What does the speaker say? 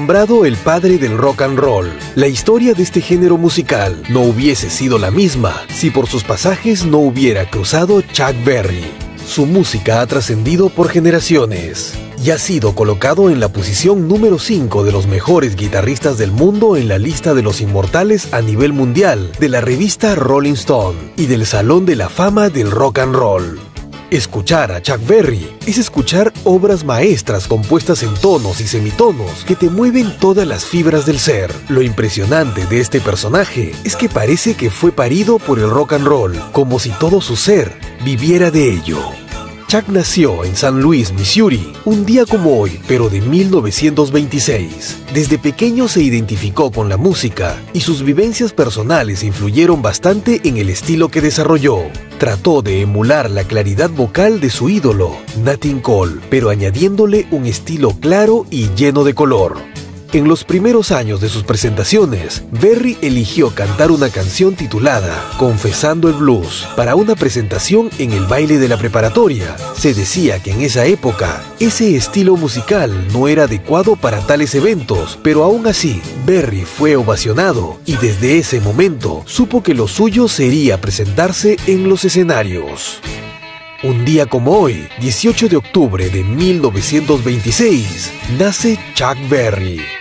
nombrado el padre del rock and roll. La historia de este género musical no hubiese sido la misma si por sus pasajes no hubiera cruzado Chuck Berry. Su música ha trascendido por generaciones y ha sido colocado en la posición número 5 de los mejores guitarristas del mundo en la lista de los inmortales a nivel mundial de la revista Rolling Stone y del Salón de la Fama del Rock and Roll. Escuchar a Chuck Berry es escuchar obras maestras compuestas en tonos y semitonos que te mueven todas las fibras del ser. Lo impresionante de este personaje es que parece que fue parido por el rock and roll, como si todo su ser viviera de ello. Chuck nació en San Luis, Missouri, un día como hoy, pero de 1926. Desde pequeño se identificó con la música y sus vivencias personales influyeron bastante en el estilo que desarrolló. Trató de emular la claridad vocal de su ídolo, Nat King Cole, pero añadiéndole un estilo claro y lleno de color. En los primeros años de sus presentaciones, Berry eligió cantar una canción titulada Confesando el Blues para una presentación en el baile de la preparatoria. Se decía que en esa época, ese estilo musical no era adecuado para tales eventos, pero aún así, Berry fue ovacionado y desde ese momento supo que lo suyo sería presentarse en los escenarios. Un día como hoy, 18 de octubre de 1926, nace Chuck Berry.